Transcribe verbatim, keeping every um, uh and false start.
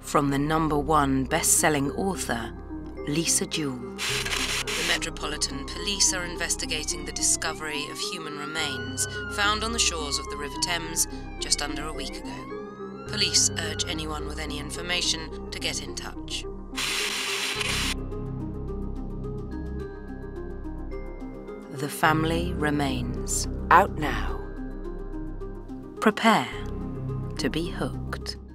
From the number one best-selling author, Lisa Jewell. The Metropolitan Police are investigating the discovery of human remains found on the shores of the River Thames just under a week ago. Police urge anyone with any information to get in touch. The Family Remains. Out now. Prepare to be hooked.